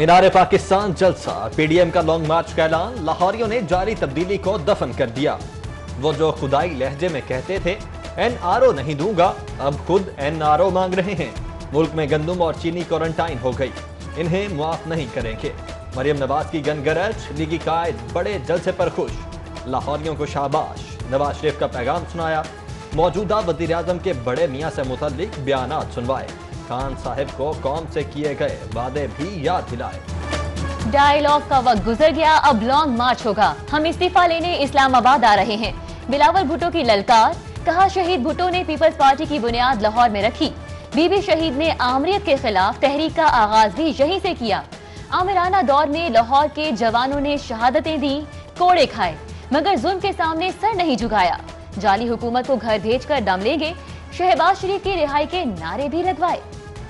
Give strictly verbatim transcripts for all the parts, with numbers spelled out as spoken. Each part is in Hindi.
मीनारे पाकिस्तान जलसा, पीडीएम का लॉन्ग मार्च का ऐलान, लाहौरियों ने जारी तब्दीली को दफन कर दिया। वो जो खुदाई लहजे में कहते थे एनआरओ नहीं दूंगा, अब खुद एनआरओ मांग रहे हैं। मुल्क में गंदम और चीनी क्वारंटाइन हो गई, इन्हें मुआफ नहीं करेंगे। मरियम नवाज की गनगरज, लीगी कायद बड़े जलसे पर खुश, लाहौरियों को शाबाश। नवाज शरीफ का पैगाम सुनाया, मौजूदा वजीर आजम के बड़े मियाँ से मुतल्लिक बयानात सुनवाए, खान साहिब को कौम से किए गए वादे भी याद दिलाए। डायलॉग का वक्त गुजर गया, अब लॉन्ग मार्च होगा, हम इस्तीफा लेने इस्लामाबाद आ रहे हैं। बिलावल भुट्टो की ललकार, कहा शहीद भुट्टो ने पीपल्स पार्टी की बुनियाद लाहौर में रखी। बीबी शहीद ने आमरीत के खिलाफ तहरीक का आगाज भी यहीं से किया। आमिराना दौर में लाहौर के जवानों ने शहादतें दी, कोड़े खाए, मगर जुल्म के सामने सर नहीं झुकाया। जाली हुकूमत को घर भेजकर दम लेंगे, शहबाज शरीफ की रिहाई के नारे भी लगवाए।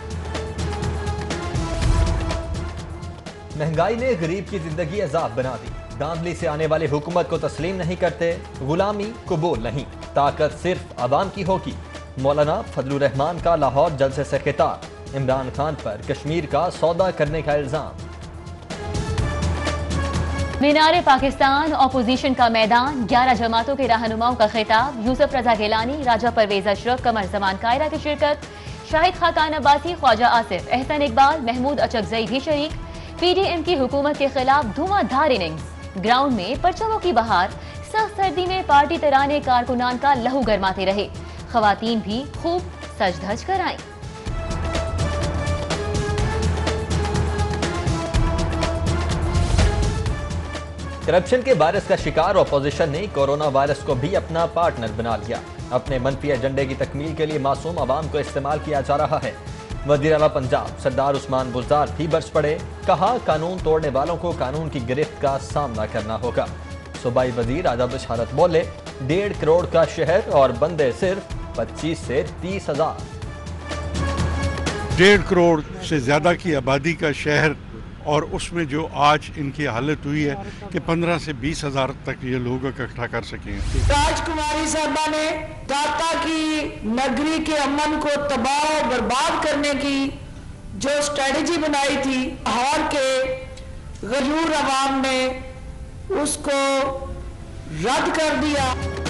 महंगाई ने गरीब की जिंदगी अजाब बना दी, धांधली से आने वाली हुकूमत को तस्लीम नहीं करते, गुलामी कबूल नहीं, ताकत सिर्फ अवाम की होगी। मौलाना फजलुर रहमान का लाहौर जलसे से खिताब, इमरान खान पर कश्मीर का सौदा करने का इल्जाम। मीनारे पाकिस्तान, ऑपोजिशन का मैदान, ग्यारह जमातों के रहनुमाओं का खिताब, यूसुफ रजा गिलानी, राजा परवेज अशरफ, कमर जमान कायरा की शिरकत, शाहिद खाकान अब्बासी, ख्वाजा आसिफ, एहसन इकबाल, महमूद अचकजई भी शरीक। पीडीएम की हुकूमत के खिलाफ धुआंधार इनिंग्स, ग्राउंड में परचमों की बहार, सख्त सर्दी में पार्टी तराने कारकुनान का लहू गरमाते रहे, खवातीन भी खूब सज धज कर आईं। करप्शन के वायरस का शिकार ऑपोजिशन ने कोरोना वायरस को भी अपना पार्टनर बना लिया। अपने मनफी एजेंडे की तकमील के लिए मासूम आवाम को इस्तेमाल किया जा रहा है। वजीर आला पंजाब सरदार उस्मान बुज़दार भी बरस पड़े, कहा कानून तोड़ने वालों को कानून की गिरफ्त का सामना करना होगा। सूबाई वजीर आज़म बशारत बोले, डेढ़ करोड़ का शहर और बंदे सिर्फ पच्चीस से तीस हजार। डेढ़ करोड़ से ज्यादा की आबादी का शहर, और उसमें जो आज इनकी हालत हुई है कि पंद्रह से बीस हजार तक ये लोग इकट्ठा कर सकें। राजकुमारी साहबा ने दाता की नगरी के अमन को तबाह और बर्बाद करने की जो स्ट्रेटजी बनाई थी, लाहौर के गरूर अवाम ने उसको रद्द कर दिया।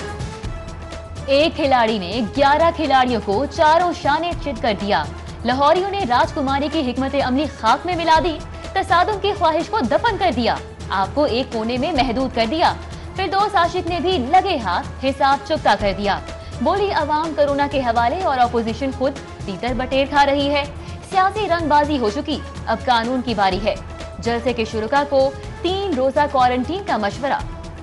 एक खिलाड़ी ने ग्यारह खिलाड़ियों को चारों शाने चित कर दिया। लाहौरियों ने राजकुमारी की हिकमत अमली खाक में मिला दी, तसादुम की ख्वाहिश को दफन कर दिया, आपको एक कोने में महदूद कर दिया। फिर दोस्त आशिक ने भी लगे हाथ हिसाब चुकता कर दिया। बोली अवाम कोरोना के हवाले और ऑपोजिशन खुद तीतर बटेर खा रही है। सियासी रंगबाजी हो चुकी, अब कानून की बारी है। जलसे के शुरुका को तीन रोजा क्वारंटीन का मशवरा।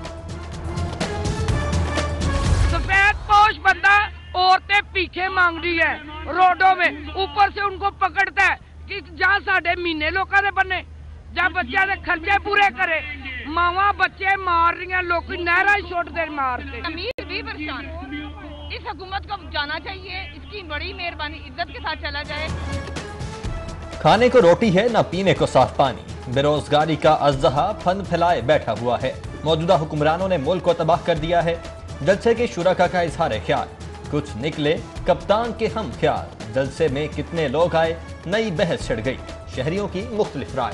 सफेद पोश बंदा औरतें पीछे मांग रही है रोडों में, ऊपर से उनको पकड़ता है कि जहाँ साढ़े महीने लोगों ने बने, जब बच्चे ने खर्चे पूरे करे, मावा बच्चे मार रही हैं, लोग नहरा ही छोड़ दे मारते। अमीर भी परेशान, इस हुकूमत को जाना चाहिए, इसकी बड़ी मेहरबानी, इज्जत के साथ चला जाए। खाने को रोटी है ना पीने को साफ पानी, बेरोजगारी का अजहा फन फैलाए बैठा हुआ है। मौजूदा हुक्मरानों ने मुल्क को तबाह कर दिया है। जलसे के शुरका का इजहार ख्याल, कुछ निकले कप्तान के हम ख्याल। जलसे में कितने लोग आए, नई बहस छिड़ गई, शहरियों की मुख्तलिफ राय।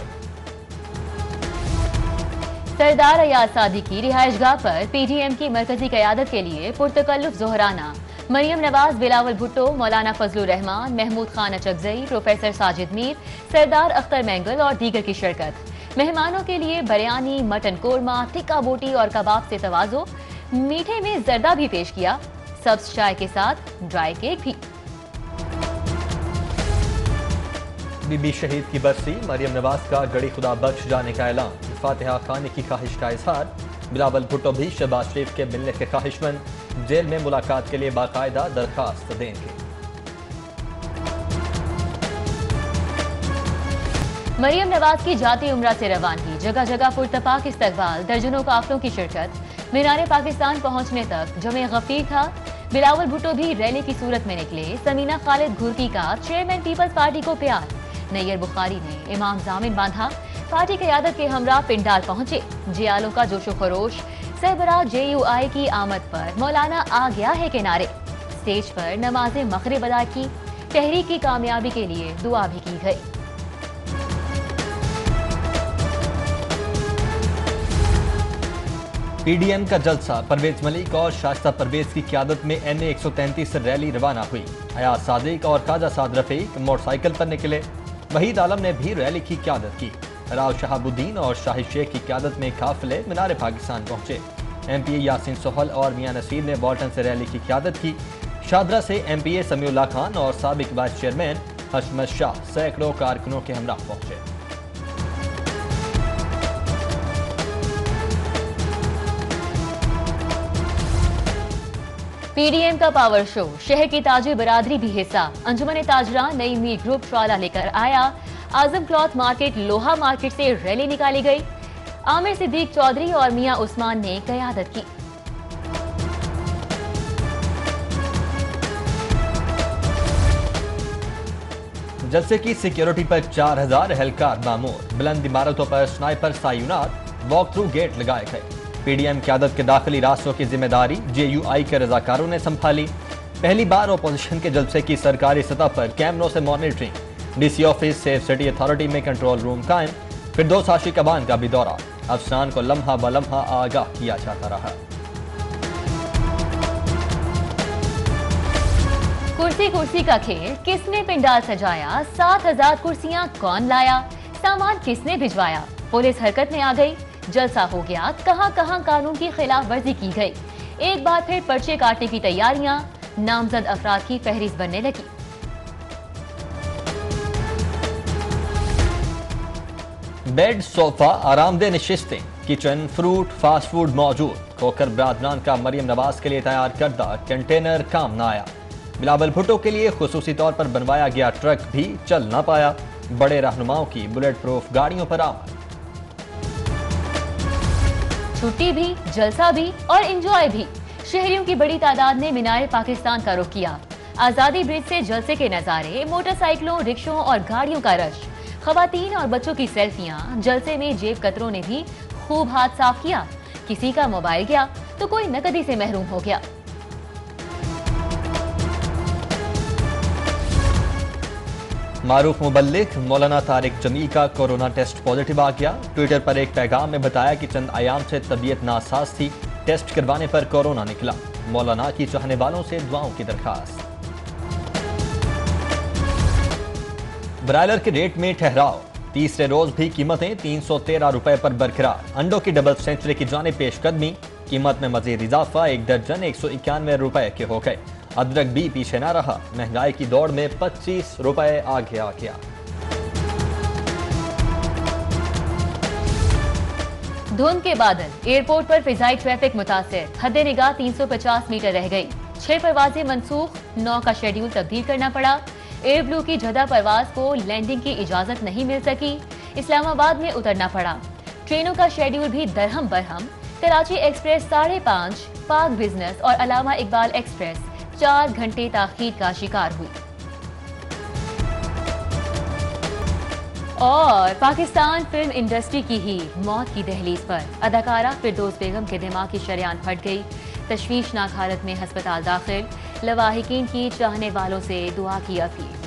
सरदार अयाज सादी की रिहाइशगाह पर पीडीएम की मरकजी क़यादत के लिए पुरतकल्लुफ जोहराना, मरियम नवाज, बिलावल भुट्टो, मौलाना फजलुर रहमान, महमूद खान अचकजई, प्रोफेसर साजिद मीर, सरदार अख्तर मैंगल और दीगर की शिरकत। मेहमानों के लिए बिरयानी, मटन कोरमा, टिक्का बोटी और कबाब से तवाज़ो। मीठे में जर्दा भी पेश किया, सब्ज चाय के साथ ड्राई केक भी। बीबी शहीद की बरसी, मरियम नवाज का गड़ी खुदा बख्श जाने का ऐलान, फातिहा खाने की ख्वाहिश का इजहार। बिलावल भुट्टो भी शहबाज शरीफ के मिलने के ख्वाहिशमंद, जेल में मुलाकात के लिए बाकायदा दरखास्त देंगे। मरियम नवाज की जाती उम्रा से रवानगी, जगह जगह पुरतपाक इस्तकबाल, दर्जनों काफिलों की शिरकत। मीनारे पाकिस्तान पहुंचने तक जमे गफीर था। बिलावल भुट्टो भी रैली की सूरत में निकले। समीना खालिद घुरकी का चेयरमैन पीपल्स पार्टी को प्यार। नैयर बुखारी ने इमाम जामिन बांधा। पार्टी क़यादत के हमरा पिंडाल पहुंचे। जियालों का जोशो खरोश, सरबराह जेयूआई की आमद पर मौलाना आ गया है किनारे। स्टेज पर नमाज मगरिब अदा की। तहरीक की कामयाबी के लिए दुआ भी की गई। पीडीएम का जलसा, परवेज मलिक और शाइस्ता परवेज की क़यादत में एन ए एक सौ तैंतीस से रैली रवाना हुई। हयात सादिक और ख्वाजा साद रफीक मोटरसाइकिल पर निकले। वहीद आलम ने भी रैली की क़यादत की। राव शहाबुद्दीन और शाहिद शेख की क़यादत में काफिले मीनार पाकिस्तान पहुंचे। M P A Yasin Sohal और मियां नसीर ने बॉल्टन से रैली की क़यादत की। शादरा से M P A Samiullah Khan और साबिक वाइस चेयरमैन हशमत शाह सैकड़ों कारकुनों के हमरा पहुंचे। पीडीएम का पावर शो, शहर की ताजिर बरादरी भी हिस्सा। अंजुमन ताजरा नई मीर ग्रुप ट्राला लेकर आया। आजम क्लॉथ मार्केट, लोहा मार्केट से रैली निकाली गई। आमिर सिद्दीक चौधरी और मियां उस्मान ने क़यादत की। जलसे की सिक्योरिटी पर चार हजार एहलकार मामूर। बुलंद इमारतों पर स्नाइपर सायुनात, वॉक थ्रू गेट लगाए गए। पीडीएम क़यादत के दाखिली रास्तों की जिम्मेदारी जे यू आई के रजाकारों ने संभाली। पहली बार अपोजिशन के जलसे की सरकारी सतह पर कैमरों से monitoring. DC office, safe city authority में कंट्रोल रूम कायम। फिर दो साशी कबान का भी दौरा। अफसरान को लम्हा ब लम्हा आगाह किया जाता रहा। कुर्सी कुर्सी का खेल, किसने पिंडाल सजाया? सात हजार कुर्सियां कौन लाया? सामान किसने भिजवाया? पुलिस हरकत में आ गई। जलसा हो गया, कहां कहां कानून की खिलाफ वर्जी की गई। एक बार फिर पर्चे काटने की तैयारियां, नामजद अफराद की फहरिस्त बनने लगी। बेड, सोफा, आरामदेह नशिस्तें, किचन, फ्रूट, फास्ट फूड मौजूद। खोकर बरादरान का मरियम नवाज के लिए तैयार करदा कंटेनर काम न आया। बिलावल भुट्टो के लिए खुसूसी तौर पर बनवाया गया ट्रक भी चल न पाया। बड़े रहनुमाओं की बुलेट प्रूफ गाड़ियों पर आमद। छुट्टी भी, जलसा भी और एंजॉय भी। शहरियों की बड़ी तादाद ने मीनार पाकिस्तान का रुख किया। आजादी ब्रिज से जलसे के नजारे, मोटरसाइकिलों, रिक्शों और गाड़ियों का रश। खवातीन और बच्चों की सेल्फियां। जलसे में जेब कतरों ने भी खूब हाथ साफ किया। किसी का मोबाइल गया तो कोई नकदी से महरूम हो गया। मारूफ मुबल्लिग मौलाना तारिक जमील का कोरोना टेस्ट पॉजिटिव आ गया। ट्विटर पर एक पैगाम में बताया कि चंद आयाम से तबीयत नासाज थी, टेस्ट करवाने पर कोरोना निकला। मौलाना की चाहने वालों से दुआओं की दरखास्त। ब्रायलर के रेट में ठहराव, तीसरे रोज भी कीमतें तीन सौ तेरह रुपए पर बरकरार। अंडों की डबल सेंचुरी की जाने पेशकदमी, कीमत में मजीद इजाफा, एक दर्जन एक सौ इक्यानवे रुपए के हो गए। अदरक भी पीछे न रहा, महंगाई की दौड़ में पच्चीस रुपए आगे आ गया। धुंध के बादल, एयरपोर्ट पर फिजाई ट्रैफिक मुतासिर। हद निगाह तीन सौ पचास मीटर रह गई। छह परवाजें मंसूख, नौ का शेड्यूल तब्दील करना पड़ा। एयर ब्लू की जदा परवाज को लैंडिंग की इजाजत नहीं मिल सकी, इस्लामाबाद में उतरना पड़ा। ट्रेनों का शेड्यूल भी दरहम बरहम। कराची एक्सप्रेस साढ़े पाँच, पाक बिजनेस और अलामा इकबाल एक्सप्रेस चार घंटे ताखीर का शिकार हुई। और पाकिस्तान फिल्म इंडस्ट्री की ही मौत की दहलीज पर। अदाकारा फिरदौस बेगम के दिमाग की शरेआन फट गई। तशवीशनाक हालत में अस्पताल दाखिल। लवाहिकीन की चाहने वालों से दुआ की अपील।